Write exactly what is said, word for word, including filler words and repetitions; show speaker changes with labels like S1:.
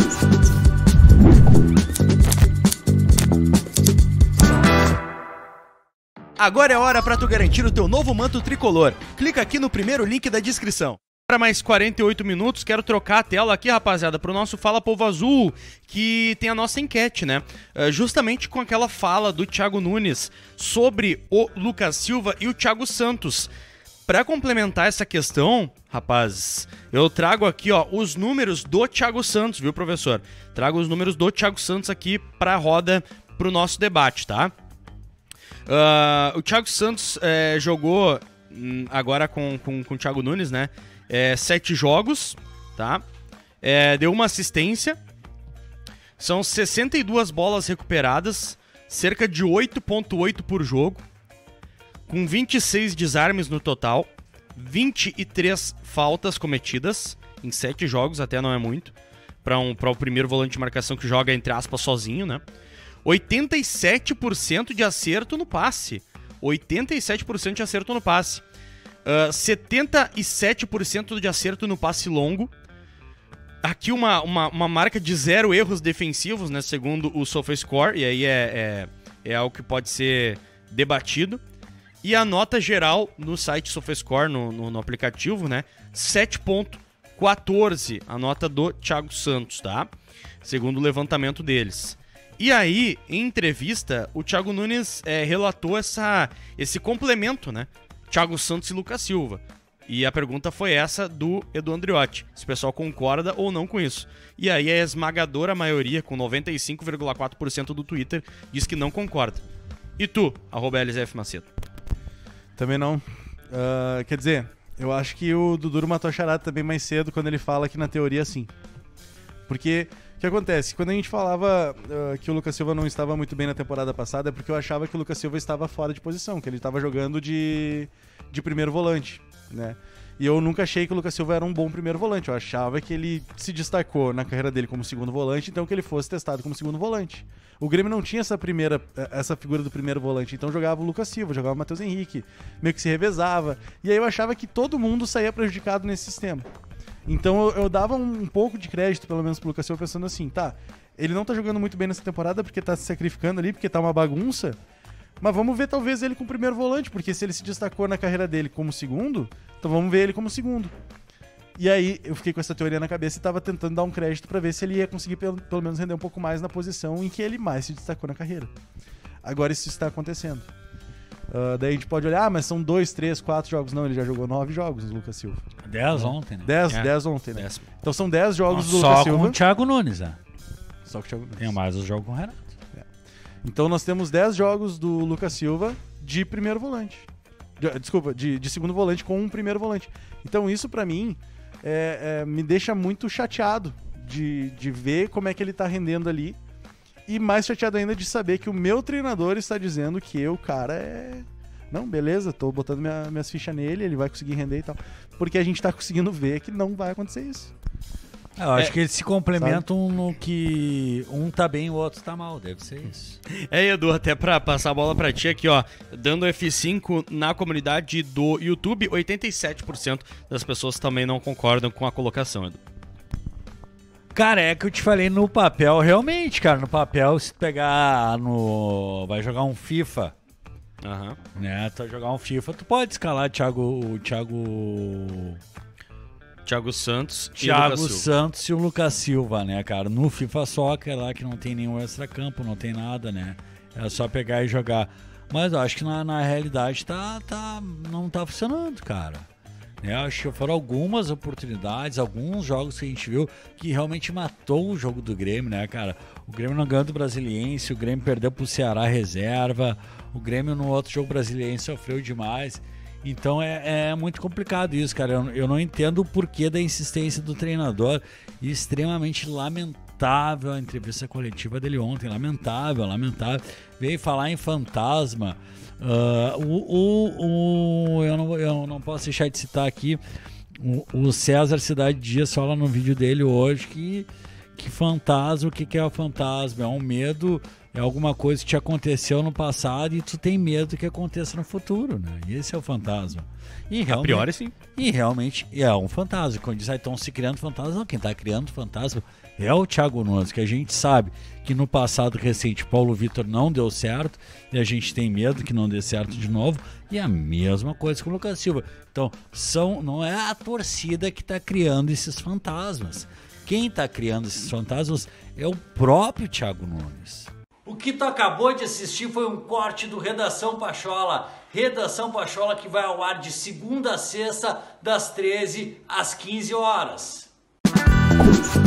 S1: Agora é hora para tu garantir o teu novo manto tricolor. Clica aqui no primeiro link da descrição. Para mais quarenta e oito minutos, quero trocar a tela aqui, rapaziada, pro nosso Fala Povo Azul, que tem a nossa enquete, né? Uh, justamente com aquela fala do Thiago Nunes sobre o Lucas Silva e o Thiago Santos. Para complementar essa questão, rapazes, eu trago aqui, ó, os números do Thiago Santos, viu, professor? Trago os números do Thiago Santos aqui pra roda, pro nosso debate, tá? Uh, o Thiago Santos é, jogou hum, agora com, com, com o Thiago Nunes, né? É, sete jogos, tá? É, deu uma assistência. São sessenta e duas bolas recuperadas, cerca de oito ponto oito por jogo, com vinte e seis desarmes no total, vinte e três faltas cometidas em sete jogos, até não é muito, para um, para o primeiro volante de marcação que joga, entre aspas, sozinho, né? oitenta e sete por cento de acerto no passe. oitenta e sete por cento de acerto no passe. Uh, setenta e sete por cento de acerto no passe longo. Aqui uma, uma, uma marca de zero erros defensivos, né, segundo o SofaScore, e aí é, é, é algo que pode ser debatido. E a nota geral no site SofaScore, no, no, no aplicativo, né, sete ponto quatorze, a nota do Thiago Santos, tá? Segundo o levantamento deles. E aí, em entrevista, o Thiago Nunes é, relatou essa, esse complemento, né? Thiago Santos e Lucas Silva. E a pergunta foi essa do Edu Andriotti, se o pessoal concorda ou não com isso. E aí a esmagadora maioria, com noventa e cinco vírgula quatro por cento do Twitter, diz que não concorda. E tu, arroba L Z F Macedo?
S2: Também não. Uh, quer dizer, eu acho que o Dudu matou a charada também mais cedo quando ele fala que na teoria sim. Porque... o que acontece? Quando a gente falava uh, que o Lucas Silva não estava muito bem na temporada passada, é porque eu achava que o Lucas Silva estava fora de posição, que ele estava jogando de, de primeiro volante, né? E eu nunca achei que o Lucas Silva era um bom primeiro volante. Eu achava que ele se destacou na carreira dele como segundo volante, então que ele fosse testado como segundo volante. O Grêmio não tinha essa primeira, essa figura do primeiro volante, então jogava o Lucas Silva, jogava o Matheus Henrique, meio que se revezava. E aí eu achava que todo mundo saía prejudicado nesse sistema. Então eu, eu dava um, um pouco de crédito, pelo menos pro Lucas Silva, pensando assim, tá, ele não tá jogando muito bem nessa temporada porque tá se sacrificando ali, porque tá uma bagunça, mas vamos ver talvez ele com o primeiro volante, porque se ele se destacou na carreira dele como segundo, então vamos ver ele como segundo. E aí eu fiquei com essa teoria na cabeça e tava tentando dar um crédito pra ver se ele ia conseguir pelo, pelo menos render um pouco mais na posição em que ele mais se destacou na carreira. Agora isso está acontecendo. Uh, daí a gente pode olhar, ah, mas são dois, três, quatro jogos. Não, ele já jogou nove jogos, o Lucas Silva.
S3: Dez ontem, né?
S2: Dez,
S3: é.
S2: dez ontem, né?
S3: Dez.
S2: Então são dez jogos
S3: Não,
S2: do Lucas
S3: só
S2: Silva.
S3: com o Thiago Nunes, né?
S2: Só com o Thiago Nunes.
S3: Tem mais os jogos com o Renato.
S2: É. Então nós temos dez jogos do Lucas Silva de primeiro volante. De, desculpa, de, de segundo volante com um primeiro volante. Então isso pra mim é, é, me deixa muito chateado de, de ver como é que ele tá rendendo ali. E mais chateado ainda de saber que o meu treinador está dizendo que o cara é... Não, beleza, tô botando minha, minhas fichas nele, ele vai conseguir render e tal. Porque a gente tá conseguindo ver que não vai acontecer isso.
S3: Eu acho
S1: é,
S3: que eles se complementam, sabe? No que um tá bem e o outro tá mal, deve ser isso.
S1: É, Edu, até pra passar a bola pra ti aqui, ó, dando F cinco na comunidade do YouTube, oitenta e sete por cento das pessoas também não concordam com a colocação, Edu.
S3: Cara, é que eu te falei no papel, realmente, cara, no papel, se tu pegar no... vai jogar um FIFA...
S1: Aham.
S3: Uhum. Né, tu vai jogar um FIFA, tu pode escalar Thiago, o Thiago...
S1: Thiago Santos
S3: Thiago
S1: e Lucas Silva.
S3: Santos e o Lucas Silva, né, cara? No FIFA Soccer lá, que não tem nenhum extracampo, não tem nada, né? É só pegar e jogar. Mas eu acho que na, na realidade tá, tá, não tá funcionando, cara. Eu acho que foram algumas oportunidades, alguns jogos que a gente viu que realmente matou o jogo do Grêmio, né, cara? O Grêmio não ganhou do Brasiliense, o Grêmio perdeu pro Ceará reserva, o Grêmio no outro jogo Brasiliense sofreu demais. Então é, é muito complicado isso, cara. Eu, eu não entendo o porquê da insistência do treinador. E extremamente lamentável a entrevista coletiva dele ontem. Lamentável, lamentável. Veio falar em fantasma. Uh, o, o, o, eu, não, eu não posso deixar de citar aqui o, o César Cidade Dias fala no vídeo dele hoje que, que fantasma, o que, que é o fantasma? É um medo é alguma coisa que te aconteceu no passado e tu tem medo que aconteça no futuro, né? E esse é o fantasma. E realmente,
S1: A priori, sim.
S3: E realmente é um fantasma. Quando diz, ah, estão se criando fantasmas, não, quem está criando fantasma é o Thiago Nunes, que a gente sabe que no passado recente Paulo Vitor não deu certo e a gente tem medo que não dê certo de novo, e a mesma coisa com o Lucas Silva. Então, são, não é a torcida que está criando esses fantasmas. Quem está criando esses fantasmas é o próprio Thiago Nunes. O que tu acabou de assistir foi um corte do Redação Pachola. Redação Pachola que vai ao ar de segunda a sexta, das treze às quinze horas.